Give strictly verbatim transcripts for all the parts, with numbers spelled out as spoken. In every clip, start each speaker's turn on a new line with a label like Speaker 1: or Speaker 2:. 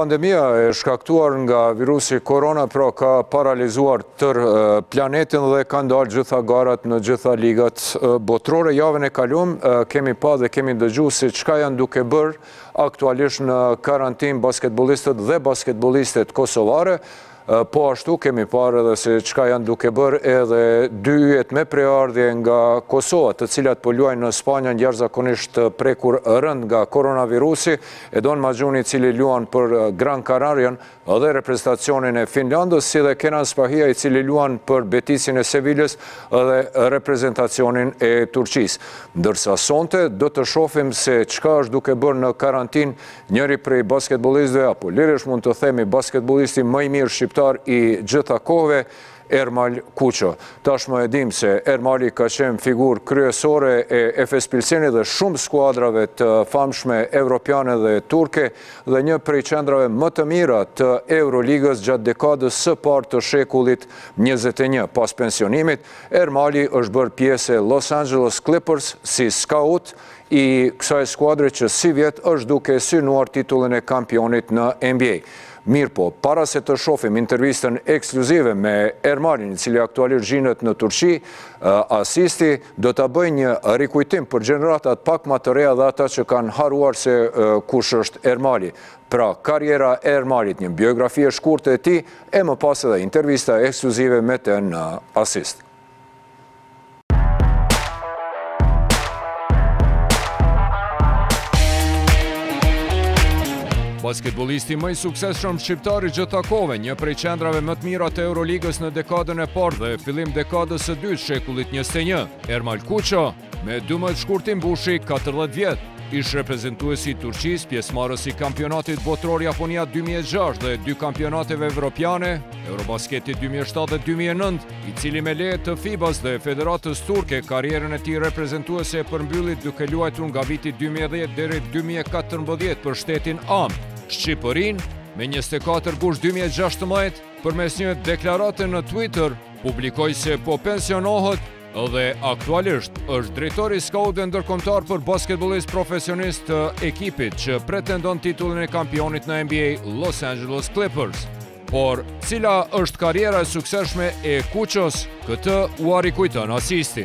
Speaker 1: Pandemia e shkaktuar nga virusi korona pra ka paralizuar tër planetin dhe ka ndalë gjitha garat në gjitha ligat botrore. Javën e kaluam kemi pa dhe kemi dëgju se çka janë duke bërë aktualisht në karantin basketbolistët dhe basketbolistet kosovare. Po ashtu kemi parë edhe se çka janë duke bërë edhe dy yjet me preardhje nga Kosova, të cilat po luajnë në Spanjë jashtëzakonisht prekur rënd nga koronavirusi. Edon Maxhuni, i cili luan për Gran Canarian dhe reprezentacionin e Finlandës, si dhe Kenan Spahia, i cili luan për Betisin e Sevilës dhe reprezentacionin e Turqisë. Ndërsa sonte do të shohim se çka është duke bërë në karantin njëri prej basketbolistëve, apo lirish mund të themi basketbolisti më i mirë shqiptar i gjitha kohëve, Ermal Kuço. Tashmë e dim se Ermali ka qenë figurë kryesore e Efes Pilsenit dhe shumë skuadrave të famshme evropiane dhe turke dhe një prej qendrave më të mira të Euroligës gjatë dekadës së parë të shekullit njëzet e një. Pas pensionimit, Ermali është bërë pjesë e Los Angeles Clippers si scout i kësaj skuadre që si vjet është duke synuar titullin e kampionit në N B A. Mirë po, para se të shohim intervistën ekskluzive me Ermalin, i cili aktualisht zhinët në Turqi, asisti do të bëj një rikujtim për gjeneratat pak më të reja dhe ata që kanë haruar se kush është Ermali. Pra, karriera e Ermalit, një biografi e shkurtë e tij, e më pas edhe intervista ekskluzive me të në asist. Basketbolisti më i suksesshëm shqiptar i gjitha kohëve, një prej qendrave më të mira të Euroligës në dekadën e parë dhe fillim dekadës së dytë shekullit njëzet e një. Ermal Kuço, me dymbëdhjetë shkurtim mbushi katërdhjetë vjet, ish reprezentuesi i Turqisë, pjesëmarrës i kampionatit botror Japonia dy mijë e gjashtë dhe dy kampionateve evropiane, Eurobasketit dy mijë e shtatë dhe dy mijë e nëntë, i cili me leje të FIBA-s dhe Federatës Turke karrierën e tij reprezentuese e përmbyllit duke luajtur nga viti dy mijë e dhjetë deri dy mijë e katërmbëdhjetë për shtetin Am, Shqipërinë, me njëzet e katër gusht dy mijë e gjashtëmbëdhjetë, përmes një deklarate në Twitter, publikoi se po pensionohet dhe aktualisht është drejtori scout dhe ndërkombëtar për basketbolist profesionist të ekipit që pretendon titullin e kampionit në N B A Los Angeles Clippers. Por, cila është karriera e suksesshme e Kuços, këtë u rikujton asisti.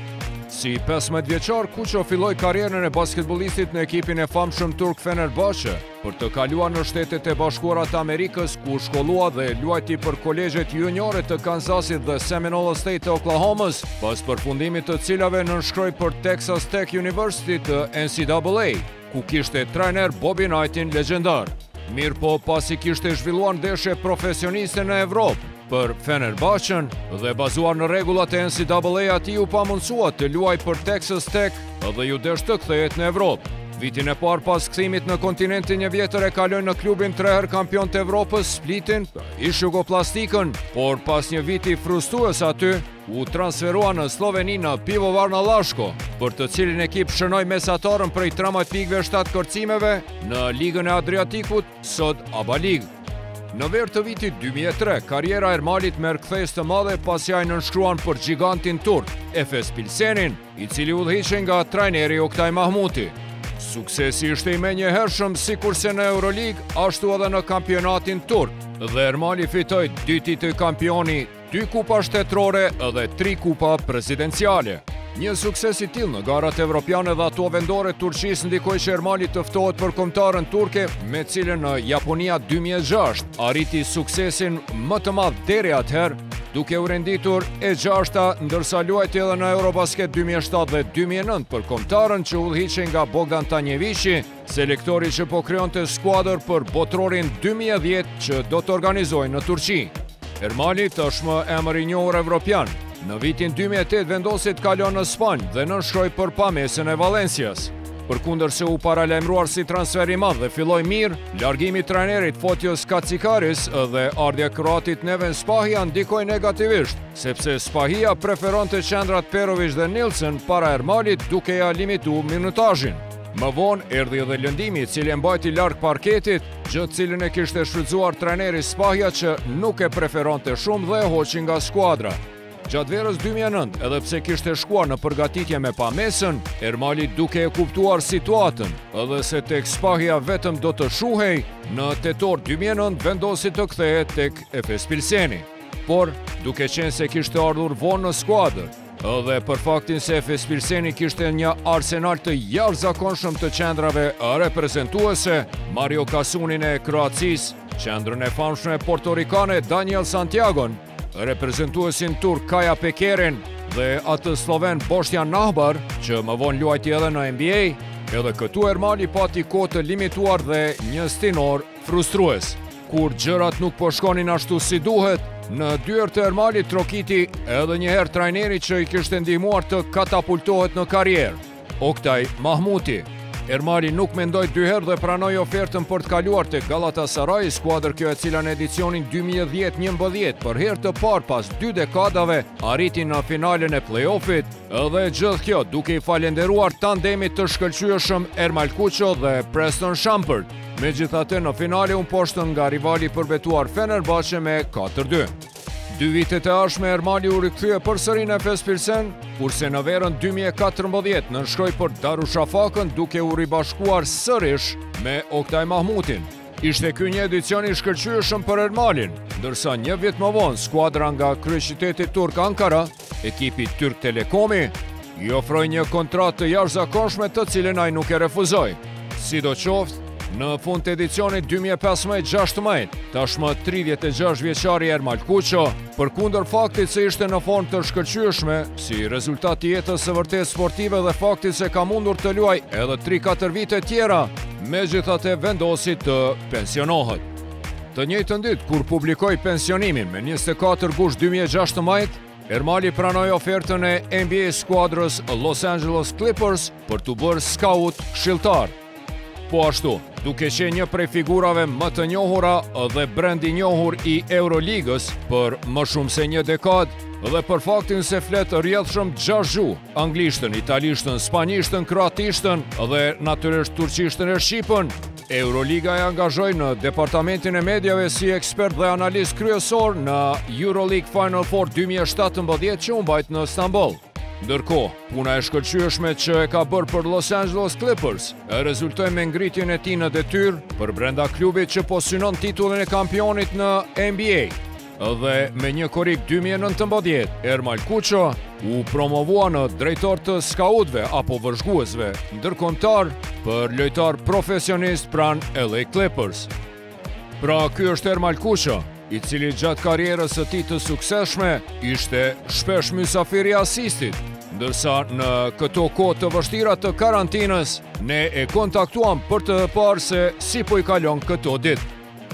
Speaker 1: Si pesëmbëdhjetë vjeçar, Kuço filloi karrierën e basketbollistit në ekipin e famshëm turk Fenerbahçe, për të kaluar në Shtetet e Bashkuara të Amerikës, ku shkollua dhe luajti për kolegjet juniore të Kansasit dhe Seminole State të Oklahomës, pas përfundimit të cilave nënshkroi për Texas Tech University të N C double A, ku kishte trajner Bobby Knightin legjendar. Mirë po, pasi kishte zhvilluar ndeshje profesioniste në Evropë për Fenerbahçen dhe bazuar në rregullat e N C double A, ati u pamundësua të luajë për Texas Tech dhe ju desh të kthehet në Evropë. Vitin e parë pas kthimit në kontinentin një vjetër e kaloi në klubin tre herë kampion të Evropës, Splitin, ish Jugoplastikën, por pas një viti frustrues aty, u transferua në Sloveni në Pivovarna Lashko, për të cilin ekip shënoi mesatarën prej tridhjetë pikëve shtatë kërcimeve në Ligën e Adriatikut, sot ABA Lig. Në ver të vitit dy mijë e tre, karriera e Ermalit merr kthes të madhe pasi ai nënshkruan për gigantin turk, Efes Pilsenin, i cili udhëhiqej nga trajneri Oktay Mahmuti. Suksesi ishte i menjëhershëm sikurse në Euroligë, ashtu edhe në kampionatin turk, dhe Ermali fitoi dy titull kampioni, dy kupa shtetërore dhe tri kupa presidenciale. Një sukses i tillë në garat evropiane dhe ato vendore Turqisë ndikoi që Ermali të ftohet për kombëtaren turke, me cilën në Japonia dy mijë e gjashtë arriti suksesin më të madh deri atëherë, duke u renditur e gjashta, ndërsa luajti edhe në Eurobasket dy mijë e shtatë dhe dy mijë e nëntë për kombëtaren që udhëhiqej nga Bogdan Tanjeviqi, selektori që po krijonte skuadër për botrorin dy mijë e dhjetë që do të organizojë në Turqi. Ermali tashmë emër i njohur evropian. Në vitin dy mijë e tetë vendosi të kalon në Spanjë dhe nënshkroi për pamesën e Valencias. Përkundërse u paralajmëruar si transfer i madh dhe filloi mirë, largimi i trajnerit Fotios Katsikaris dhe ardhja e kroatit Neven Spahia ndikoi negativisht, sepse Spahia preferonte qendrat Perovic dhe Nilsson para Ermalit, duke ja limituar minutazhin. Më vonë erdhi edhe lëndimi, i cili e mbajti larg parketit, gjë të cilën e kishte shfrytzuar trajneri Spahia që nuk e preferonte shumë dhe e hoqi nga skuadra. Gjatë verës dy mijë e nëntë, edhe pse kishte shkuar në përgatitje me pamesën, Ermali duke e kuptuar situatën, edhe se tek spahja vetëm do të shuhej, në tetor dy mijë e nëntë vendosi të kthehet tek Efes Pilseni. Por, duke qenë se kishte ardhur vonë në skuadër, edhe për faktin se Efes Pilseni kishte një arsenal të jashtëzakonshëm të qendrave reprezentuese, Mario Kasunin e Kroacis, qendrën e famshme portorikane Daniel Santiagon, reprezentuesin turk Kaja Pekerin dhe atë sloven Boštjan Nahbar, që më vonë luajti edhe në N B A, edhe këtu Ermali pati kohë të limituar dhe një stinor frustrues. Kur gjërat nuk po shkonin ashtu si duhet, në dyert të Ermalit trokiti edhe njëherë trajneri që i kishte ndihmuar të katapultohet në karrierë, Oktay Mahmuti. Ermali nuk mendoi dy herë dhe pranoi ofertën për të kaluar tek Galatasaray, skuadër kjo e cila në edicionin dy mijë e dhjetë njëmbëdhjetë për herë të parë pas dy dekadave arriti në finalen e play-offit, edhe gjithë kjo duke i falenderuar tandemit të shkëlqyeshëm Ermal Kuqo dhe Preston Shumpert. Megjithatë në finale u poshtën nga rivali përbetuar Fenerbahçe me katër dy. Dy vitet e ardhshme Ermali u rikthye përsëri në Efes Pilsen, kurse në verën dy mijë e katërmbëdhjetë nënshkroi për Darusshafakën duke u ribashkuar sërish me Oktay Mahmutin. Ishte ky një edicion i shkëlqyeshëm për Ermalin, ndërsa një vit më vonë skuadra nga kryeqyteti turk Ankara, ekipi Türk Telekomi, i ofroi një kontratë të jashtëzakonshme të cilën ai nuk e refuzoi. Sidoqoftë, në fund të edicionit dy mijë e pesëmbëdhjetë gjashtëmbëdhjetë, tashmë tridhjetë e gjashtë vjeçari Ermal Kuqo, përkundër faktit se ishte në formë të shkëlqyeshme, si rezultat i jetës së vërtet sportive dhe faktit se ka mundur të luajë edhe tri katër vite tjera, megjithatë vendosi të pensionohet. Të njëjtën ditë kur publikoi pensionimin me njëzet e katër gusht dy mijë e gjashtëmbëdhjetë, Ermali pranoi ofertën e N B A skuadrës Los Angeles Clippers për të bërë scout këshilltar. Po ashtu, duke qenë një prej figurave më të njohura dhe brend i njohur i Euroligës për më shumë se një dekadë, dhe për faktin se flet rrjedhshëm gjashtë gjuhë, anglishtën, italishtën, spanjishtën, kroatishtën dhe natyrisht turqishtën e shqipën, Euroliga e angazhoi në departamentin e mediave si ekspert dhe analist kryesor në Euroleague Final Four dy mijë e shtatëmbëdhjetë që u mbajt në Stamboll. Ndërkohë, puna e shkëlqyeshme që e ka bërë për Los Angeles Clippers e rezultoi me ngritjen e tij në detyrë për brenda klubit që po synon titullin e kampionit në N B A. Dhe me një korrik dy mijë e nëntëmbëdhjetë, Ermal Kuqo u promovua në drejtor të skautëve apo vëzhguesve ndërkombëtar për lojtar profesionist pranë L A Clippers. Pra, ky është Ermal Kuqo, i cili gjatë karrierës së tij të suksesshme ishte shpesh mysafiri i asistit, ndërsa në këto kohë të vështira të karantinës ne e kontaktuam për të parë se si po i kalon këto ditë.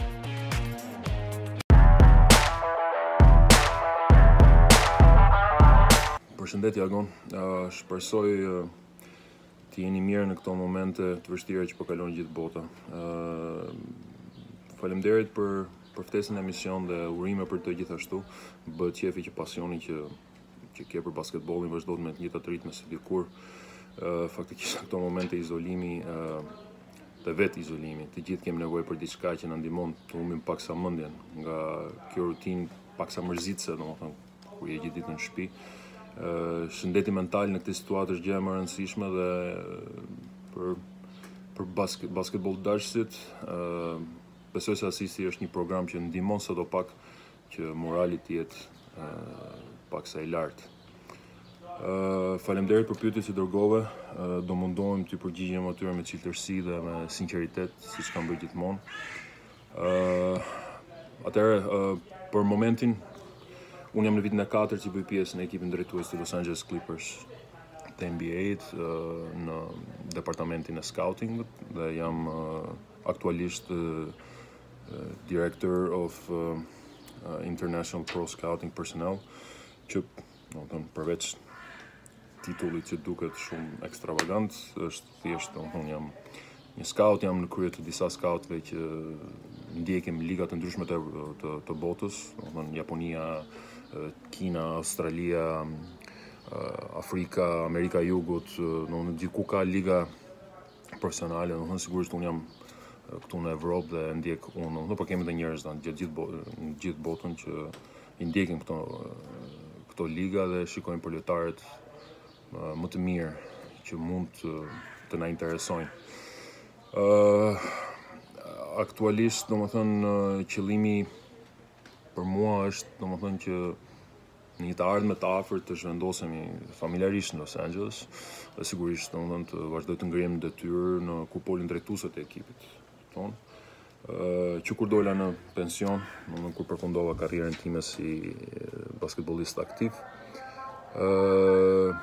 Speaker 2: Përshëndetje Agon, uh, shpresoj uh, të jeni mirë në këto momente të vështira që po kalon gjithë bota. Uh, Faleminderit për për ftesën e emision dhe urime për të gjithashtu. Bëhet qefi që pasioni që, që ke për basketbollin vazhdon me të njëjtat ritme si dikur. Uh, faktikisht në këto momente izolimi, uh, të vetë izolimi, të gjithë kemi nevojë për diçka që na ndihmon të humbim paksa mendjen nga kjo rutinë paksa mërzitëse, domethënë kur je gjithë ditën në shtëpi. Uh, shëndeti mental në këtë situatë është gjë e rëndësishme dhe për për basket, basketball dashësit, uh, besoj se asisti është një program që ndihmon sadopak që morali të jetë uh, paksa i lartë. Uh, Faleminderit për pyetjet që dërgove, uh, do mundohem të përgjigjem atyre me cilëtërsi dhe me sinqeritet, siç kam bërë gjithmonë. Uh, Atëherë, uh, për momentin, unë jam në vitin e katërt që bëj pjesë në ekipin drejtues të Los Angeles Clippers të N B A-t uh, në departamentin e scoutingut dhe jam uh, aktualisht uh, Director of uh, uh, International Pro Scouting Personnel, që no, ton, përveç titullit që duket shumë ekstravagant, është thjesht no, ton, jam një scout, jam në krye të disa scoutëve që ndjekim ligat të ndryshme të, të, të botës, no, ton, Japonia, Kina, Australia, Afrika, Amerika e Jugut, no, në gjithë ku ka liga profesionale, no, sigurisht unë jam këtu në Evropë dhe ndjek unë, no, po kemi dhe njerëz në gjithë, gjithë botën që i ndjekin këto, këto këto liga dhe shikojmë për lojtarët uh, më të mirë që mund të, të na interesojnë. Uh, aktualisht, domethënë, qëllimi për mua është, domethënë, që në një të ardhme të afërt të zhvendosemi familjarisht në Los Angeles dhe sigurisht domethënë të vazhdoj të ngrihem detyrë në kupolin drejtuese të ekipit ton. Uh, që kur dola në pension, domethënë kur përfundova karrierën time si basketbollist aktiv, uh,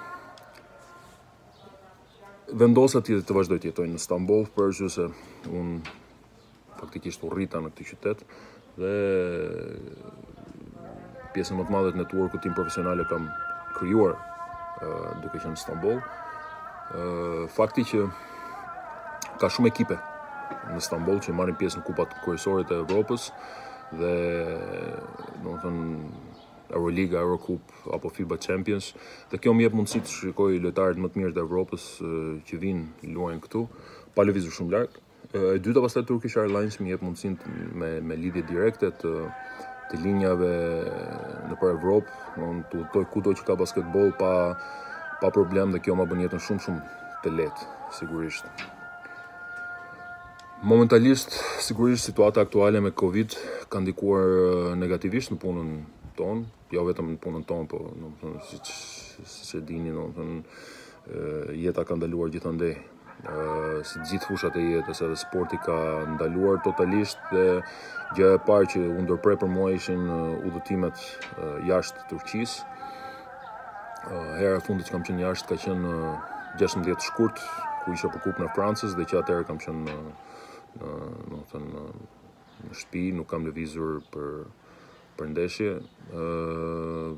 Speaker 2: vendosa të, të vazhdoj të jetoj në Stamboll, për arsye se unë faktikisht u rrita në këtë qytet dhe pjesën më të madhe të networkut tim profesional e kam krijuar uh, duke qenë në Stamboll. Uh, fakti që ka shumë ekipe në Stamboll që marrin pjesë në kupat kryesore të Evropës dhe domethënë Euroliga, Eurocup apo FIBA Champions, dhe kjo më jep mundësi të shikoj lojtarët më të mirë të Evropës uh, që vinë luajnë këtu, pa lëvizur shumë larg. Uh, e dyta pastaj Turkish Airlines më jep mundësinë me me lidhje direkte të të linjave nëpër Evropë, unë të udhtoj kudo që ka basketboll pa pa problem dhe kjo më bën jetën shumë shumë të lehtë, sigurisht. Momentalisht, sigurisht situata aktuale me Covid ka ndikuar negativisht në punën tonë, jo vetëm në punën tonë, po domethënë siç siç e dini, domethënë jeta ka ndaluar gjithandej. Uh, si gjithë fushat e jetës, edhe sporti ka ndaluar totalisht dhe gjë e parë që u ndërprej për mua ishin uh, udhëtimet uh, jashtë Turqisë. Uh, hera e fundit që kam qenë jashtë ka qenë uh, gjashtëmbëdhjetë shkurt, ku isha për kupën e Francës dhe që atëherë kam qenë uh, uh, domethënë uh, në shtëpi, nuk kam lëvizur për për ndeshje. Uh,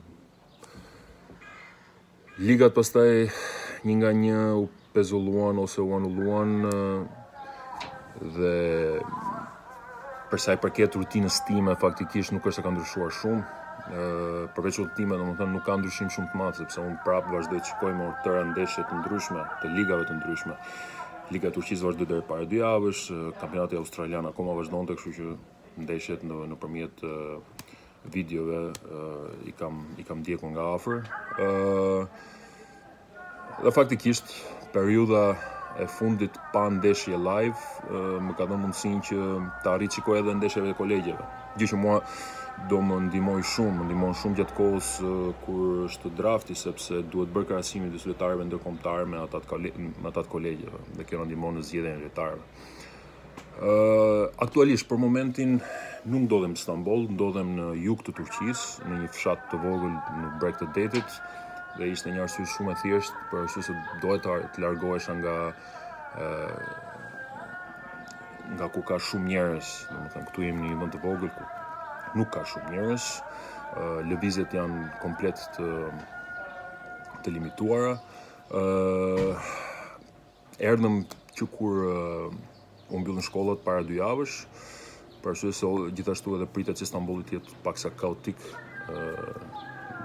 Speaker 2: ligat pastaj një nga një u pezulluan ose u anulluan dhe për sa i përket rutinës time faktikisht nuk është se ka ndryshuar shumë. Uh, përveç udhëtimeve, domethënë nuk ka ndryshim shumë të madh sepse unë prapë vazhdoj të shikoj me tëra ndeshje të ndryshme, të ligave të ndryshme. Liga e Turqisë vazhdoi deri para dy javësh, kampionati australian akoma vazhdonte, kështu që ndeshjet në nëpërmjet uh, videove uh, i kam i kam ndjekur nga afër. Uh, dhe faktikisht periudha e fundit pa ndeshje live uh, më ka dhënë mundësinë që të arrit shikoj edhe ndeshjeve të kolegjeve. Gjë që mua do më ndihmoj shumë, më ndihmon shumë gjatë kohës uh, kur është drafti, sepse duhet bërë krahasimin e lojtarëve ndërkombëtar me ata të me ata të kolegjeve dhe kjo na ndihmon në zgjedhjen e lojtarëve. Uh, aktualisht për momentin nuk ndodhem në Stamboll, ndodhem në jug të Turqisë, në një fshat të vogël në breg të detit. Dhe ishte një arsye shumë e thjeshtë për arsye se dohet të largohesha nga e, nga ku ka shumë njerëz, domethënë këtu jemi në një vend të vogël ku nuk ka shumë njerëz, lëvizjet janë komplet të të limituara. Ë erdhëm që kur u mbyllën shkollat para dy javësh, për arsye se gjithashtu edhe pritet që Stambolli të jetë paksa kaotik. ë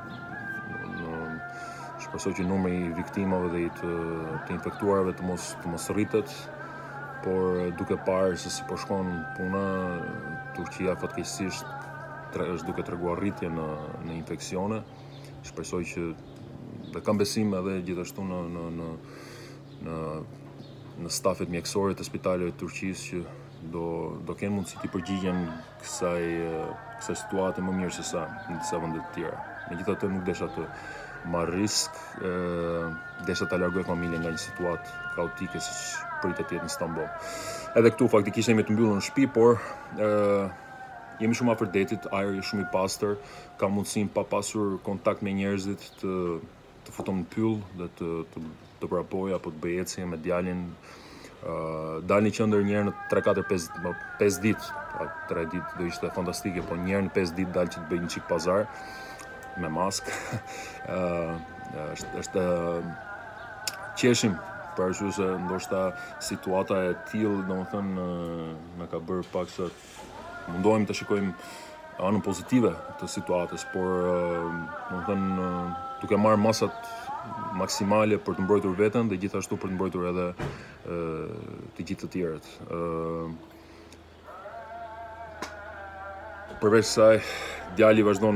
Speaker 2: Shpresoj që numri i viktimave dhe i të, të infektuarve të mos të mos rritet, por duke parë se si po shkon puna, Turqia fatkeqësisht është duke treguar rritje në në infeksione. Shpresoj që dhe kam besim edhe gjithashtu në në në në në stafet mjekësore të spitaleve të Turqisë që do do kenë mundësi të përgjigjen kësaj kësaj situate më mirë se sa në disa vende të tjera. Megjithatë nuk desha të marr risk, desha ta largoj familjen nga një situatë kaotike siç pritet të jetë në Stamboll. Edhe këtu faktikisht jemi të mbyllur në shtëpi, por e, jemi shumë afër detit, ajri është shumë i pastër, kam mundësinë pa pasur kontakt me njerëzit të të futem në pyll dhe të të, të vrapoj apo të bëj ecje me djalin. Uh, dalni qendër një herë në tre katër pesë ditë, tre ditë do ishte fantastike, po një herë në pesë ditë dal që të bëj një çik pazar me maskë. uh, është është qeshim për arsye se ndoshta situata e tillë, domethënë na ka bërë pak sa mundohemi të shikojmë anën pozitive të situatës, por domethënë duke marrë masat maksimale për të mbrojtur veten dhe gjithashtu për të mbrojtur edhe e, të gjithë të tjerët. Ë Përveç saj, djali vazhdon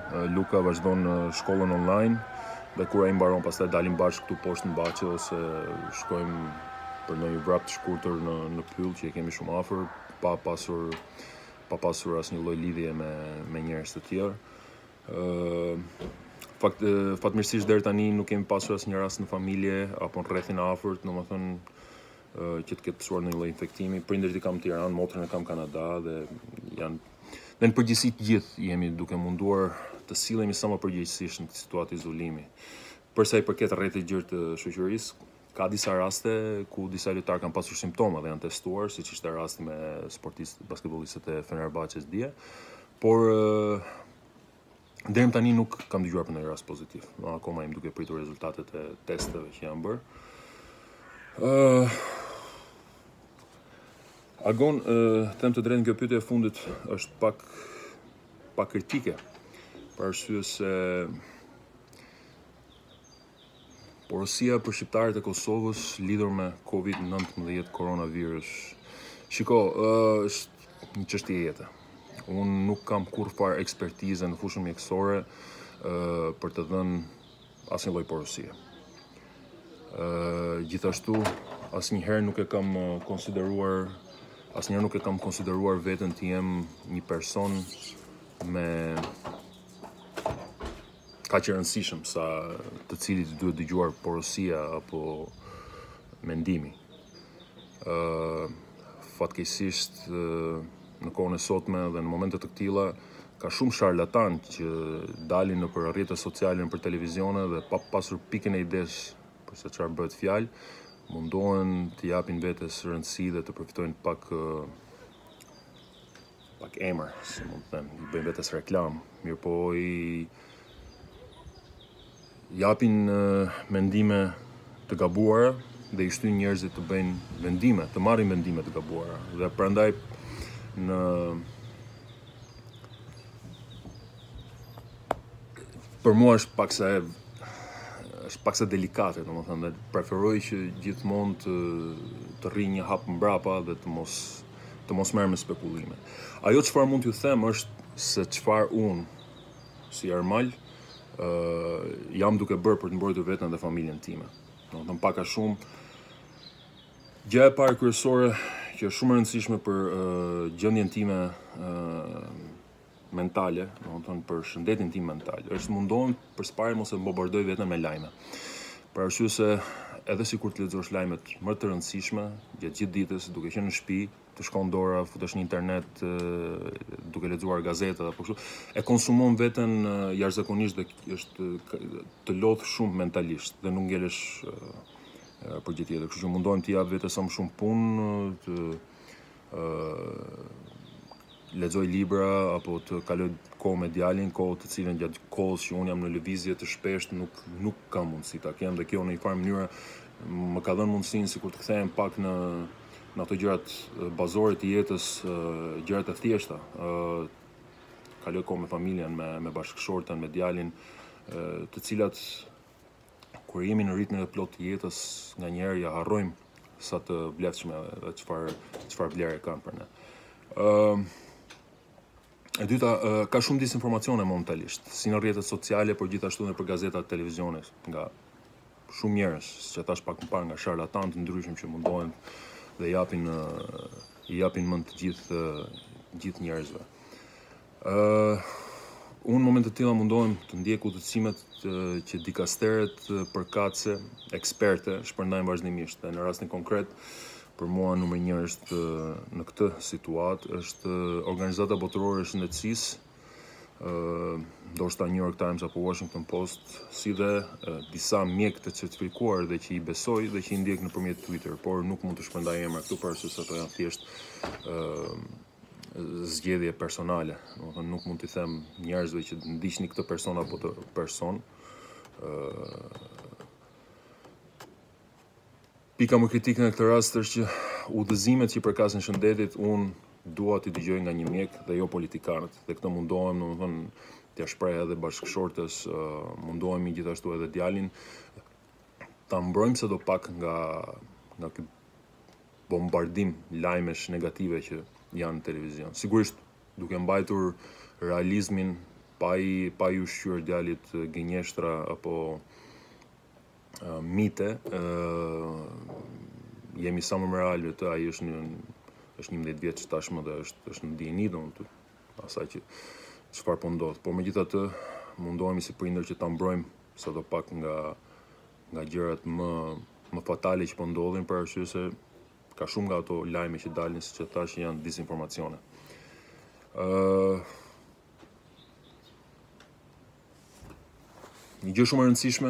Speaker 2: Luka vazhdon shkollën online dhe kur ai mbaron pastaj dalim bashkë këtu poshtë në Baçë ose shkojmë për ndonjë vrap të shkurtër në në pyll që e kemi shumë afër, pa pasur pa pasur asnjë lloj lidhje me me njerëz të tjerë. Ë fakt fatmirësisht deri tani nuk kemi pasur asnjë rast në familje apo në rrethin e afërt, domethënë që të ketë pësuar ndonjë lloj infektimi. Prindërit i kam në Tiranë, motrën e kam në Kanada dhe janë dhe në përgjithësi të gjithë jemi duke munduar të sillemi sa më përgjegjësisht në situatë izolimi. Për sa i përket rrethit gjerë të shoqërisë, ka disa raste ku disa lojtarë kanë pasur simptoma dhe janë testuar, siç ishte rasti me sportistët basketbollistët e Fenerbahçes dje, por deri tani nuk kam dëgjuar për ndonjë rast pozitiv. Akoma jam duke pritur rezultatet e testeve që janë bërë. Ë uh, Agon, uh, them të drejtën, kjo pyetje e fundit është pak pak kritike, për arsye se porosia për shqiptarët e Kosovës lidhur me covid nineteen koronavirus. Shiko, uh, është një çështje jete. Unë nuk kam kurrfarë ekspertizë në fushën mjekësore uh, për të dhënë asnjë lloj porosie. Uh, gjithashtu, asnjëherë nuk e kam konsideruar asnjëherë nuk e kam konsideruar veten të jem një person me kaq e rëndësishëm sa të cilit duhet dëgjuar porosia apo mendimi. Ë uh, fatkeqësisht uh, në kohën e sotme dhe në momente të këtilla ka shumë sharlatan që dalin nëpër rrjetet sociale, nëpër televizione dhe pa pasur pikën e ides për se çfarë bëhet fjalë, mundohen të japin vetes rëndësi dhe të përfitojnë pak uh, pak emër, si mund të them, i bëjnë vetes reklam, mirë po i japin uh, mendime të gabuara dhe i shtyn njerëzit të bëjnë vendime, të marrin vendime të gabuara. Dhe prandaj në për mua është paksa e është paksa delikate, domethënë, dhe preferoj që gjithmonë të të rri një hap mbrapa dhe të mos të mos merr me spekulime. Ajo çfarë mund t'ju them është se çfarë unë si Ermal uh, jam duke bërë për të mbrojtur veten dhe familjen time. Domethënë pak a shumë gjëja e parë kryesore që është shumë e rëndësishme për uh, gjendjen time uh, mentale, domethënë për shëndetin tim mental, është mundohem përpara mos e bombardoj veten me lajme. Për arsye se edhe sikur të lexosh lajmet më të rëndësishme gjatë gjithë ditës, duke qenë në shtëpi, të shkon dora, futesh në internet, duke lexuar gazeta apo kështu, e konsumon veten jashtëzakonisht dhe është të lodh shumë mentalisht dhe nuk ngelesh për gjë tjetër. Kështu që mundohem të jap vetes sa më shumë punë, të lexoj libra apo të kaloj kohë me djalin, kohë të cilën gjatë kohës që unë jam në lëvizje të shpeshtë nuk nuk kam mundësi ta kem, dhe kjo në një farë mënyrë më ka dhënë mundësinë sikur të kthehem pak në në ato gjërat bazore të jetës, gjërat e thjeshta. Kaloj kohë me familjen, me me bashkëshorten, me djalin, të cilat kur jemi në ritmin e plot të jetës, nganjëherë ja harrojmë sa të vlefshme dhe çfarë çfarë vlerë kanë për ne. Ë E dyta, ka shumë disinformacione momentalisht, si në rrjetet sociale, por gjithashtu edhe për gazetat e televizionit, nga shumë njerëz, që thash pak më parë, nga sharlatanë të ndryshëm që mundohen dhe japin i japin mend të gjithë gjithë njerëzve. Ë uh, unë në momente të tilla mundohem të ndjek udhëzimet që dikasteret përkatëse, eksperte shpërndajnë vazhdimisht. Dhe në rastin konkret, për mua numër një është në këtë situatë është Organizata Botërore e Shëndetësisë, ndoshta New York Times apo Washington Post, si dhe disa mjekë të certifikuar dhe që i besoj dhe që i ndjek nëpërmjet Twitter, por nuk mund të shpërndaj emra këtu për arsye se ato janë thjesht zgjedhje personale. Domethënë nuk mund t'i them njerëzve që ndiqni këtë person apo të person. Pika më kritike në këtë rast është që udhëzimet që i përkasin shëndetit unë dua t'i dëgjoj nga një mjek dhe jo politikanët. Dhe këtë mundohem, domethënë, t'ia shpreh edhe bashkëshortes, uh, mundohemi gjithashtu edhe djalin ta mbrojmë sadopak nga nga ky bombardim lajmesh negative që janë në televizion. Sigurisht duke mbajtur realizmin pa i, pa i ushqyer djalit gënjeshtra apo uh, mite, uh, jemi sa më real të ai është një është njëmbëdhjetë vjeç tashmë dhe është është në dijeni domun asaj që çfarë po ndodh. Por megjithatë mundohemi si prindër që ta mbrojmë sadopak nga nga gjërat më më fatale që po ndodhin, për arsye se ka shumë nga ato lajme që dalin, siç e thash, janë disinformacione. Ë uh, Një gjë shumë e rëndësishme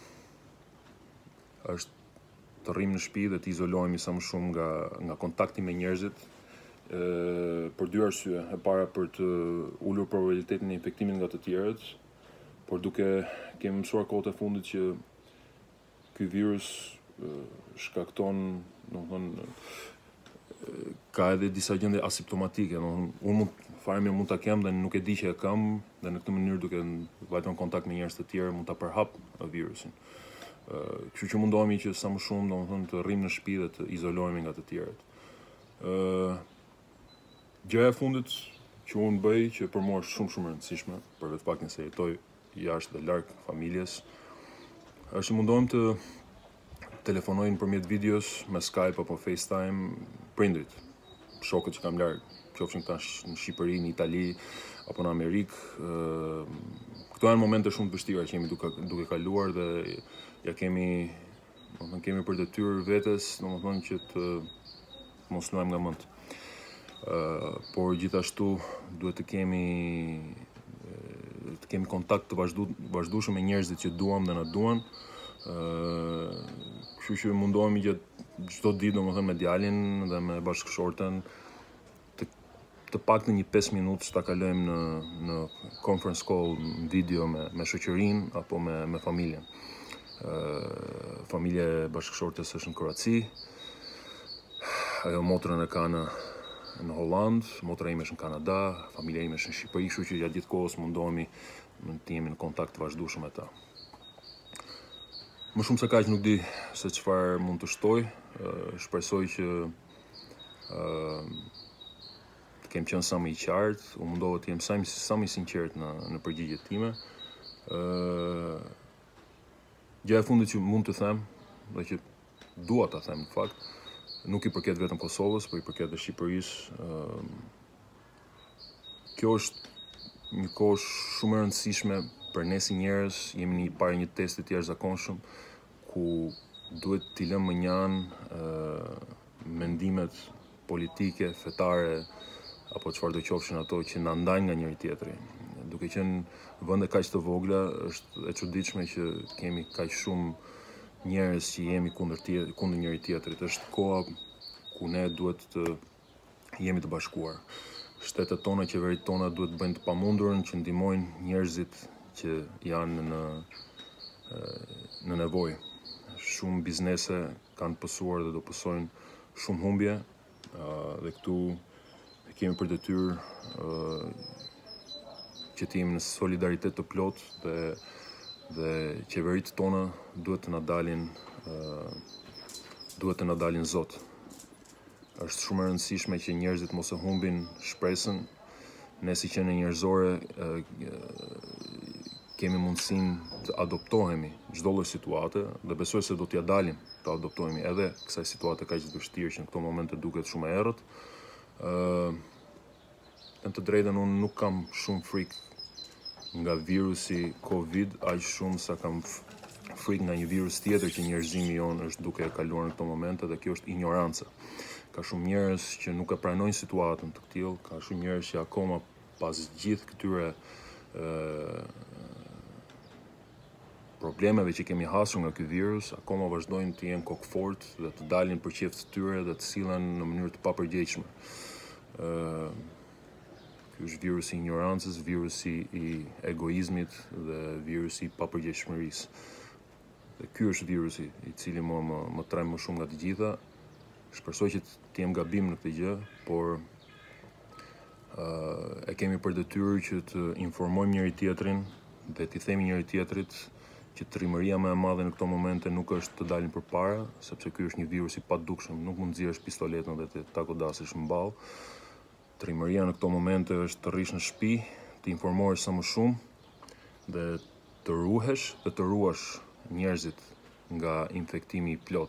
Speaker 2: është të rrim në shtëpi dhe të izolohemi sa më shumë nga nga kontakti me njerëzit, ë për dy arsye. E para për të ulur probabilitetin e infektimit nga të tjerët, por duke kemi mësuar kohët e fundit që ky virus shkakton, domethënë, ka edhe disa gjendje asimptomatike, domethënë unë mund fare mirë mund ta kem dhe nuk e di që e kam, dhe në këtë mënyrë duke vajtur në kontakt me njerëz të tjerë mund ta përhap virusin. Ë, kështu që mundohemi që sa më shumë domethënë të rrim në shtëpi dhe të izolohemi nga të tjerët. Ë, gjëja e fundit që unë bëj, që për mua është shumë shumë e rëndësishme, për vetë faktin se jetoj jashtë dhe larg familjes, është që mundohem të telefonoj nëpërmjet videos me Skype apo FaceTime prindrit, shokët që kam larg, qofshin këta në Shqipëri, në Itali apo në Amerikë. Këto janë momente shumë të vështira që jemi duke duke kaluar dhe ja kemi, domethënë kemi për detyrë vetes, domethënë që të mos luajmë nga mend. Uh, por gjithashtu duhet të kemi të kemi kontakt të vazhdu, vazhdueshëm me njerëzit që duam dhe na duan. Uh, kështu që mundohemi gjatë çdo ditë domethënë me djalin dhe me bashkëshorten të të paktën një pesë minutë ta kalojmë në në conference call video me me shoqërinë apo me me familjen. Uh, familja e bashkëshortes është në Kroaci. Ajo motrën e ka në në Holland, motra ime është në Kanada, familja ime është në Shqipëri, kështu që gjatë gjithë kohës mundohemi të jemi në kontakt të vazhdueshëm me ta. Më shumë se kaq nuk di se çfarë mund të shtoj. Uh, shpresoj që uh, të kem qenë sa më i qartë, u mundova të jem sa më sa më i sinqert në në përgjigjet time. Uh, Gjëja e fundit që mund të them, dhe që dua ta them në fakt, nuk i përket vetëm Kosovës, por i përket edhe Shqipërisë. Uh, kjo është një kohë shumë e rëndësishme për ne si njerëz, jemi në parë një testi të jashtëzakonshëm ku duhet t'i lëmë mënjan uh, mendimet politike, fetare apo çfarë do qofshin ato që na ndajnë nga njëri tjetri. Duke qenë vende kaq të vogla, është e çuditshme që kemi kaq shumë njerëz që jemi kundër tjetër, kundër njëri tjetrit. Është koha ku ne duhet të jemi të bashkuar. Shtetet tona, qeveritë tona duhet të bëjnë të pamundurën që ndihmojnë njerëzit që janë në në nevojë. Shumë biznese kanë pësuar dhe do pësojnë shumë humbje, dhe këtu kemi për detyrë që të jemi në solidaritet të plot dhe dhe qeveritë tona duhet të na dalin duhet të na dalin zot. Është shumë e rëndësishme që njerëzit mos e humbin shpresën. Ne si qenë njerëzore kemi mundësinë të adoptohemi çdo lloj situate dhe besoj se do t'ja dalim të adoptohemi edhe kësaj situate kaq të vështirë që në këto momente duket shumë e errët. Ë Në të drejtën unë nuk kam shumë frikë nga virusi Covid, aq shumë sa kam frikë nga një virus tjetër që njerëzimi jonë është duke e kaluar në këto momente, dhe kjo është ignoranca. Ka shumë njerëz që nuk e pranojnë situatën të tillë, ka shumë njerëz që akoma pas gjithë këtyre ë problemeve që kemi hasur nga ky virus, akoma vazhdojnë të jenë kokfort dhe të dalin për qejf të tyre dhe të sillen në mënyrë të papërgjegjshme. ë Ky është virusi i ignorancës, virusi i egoizmit dhe virusi i papërgjegjshmërisë. Dhe ky është virusi i cili mua më, më trem më shumë nga të gjitha. Shpresoj që të jem gabim në këtë gjë, por uh, e kemi për detyrë që të informojmë njëri tjetrin dhe t'i themi njëri tjetrit që trimëria më e madhe në këto momente nuk është të dalin përpara, sepse ky është një virus i padukshëm, nuk mund të nxjerrësh pistoletën dhe të takodasësh mballë. Trimëria në këto momente është të rrish në shtëpi, të informohesh sa më shumë dhe të ruhesh dhe të ruash njerëzit nga infektimi i plot.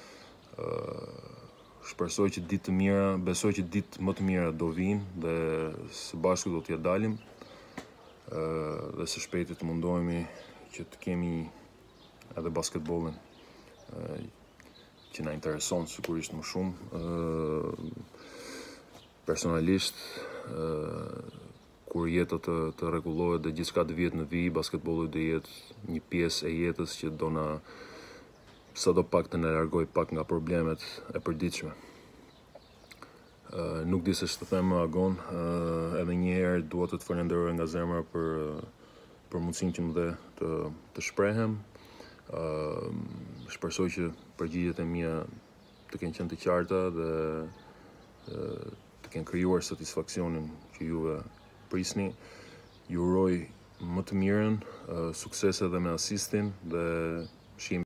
Speaker 2: Shpresoj që ditë të mira, besoj që ditë më të mira do vinë dhe së bashku do t'ja dalim dhe së shpejti të mundohemi që të kemi edhe basketbollin që na intereson sigurisht më shumë. Personalisht, kur jeta të, të rregullohet dhe gjithçka të vihet në vijë, basketbolli do jetë një pjesë e jetës që do na sadopak të na largoj pak nga problemet e përditshme. Uh, nuk di se ç'të them më agon, uh, edhe një herë dua të të falenderoj nga zemra për për mundësinë që më dhe të të shprehem. Uh, shpresoj që përgjigjet e mia të kenë qenë të qarta dhe uh, të kenë krijuar satisfaksionin që juve prisni. Ju uroj më të mirën, uh, suksese edhe me asistin dhe shihemi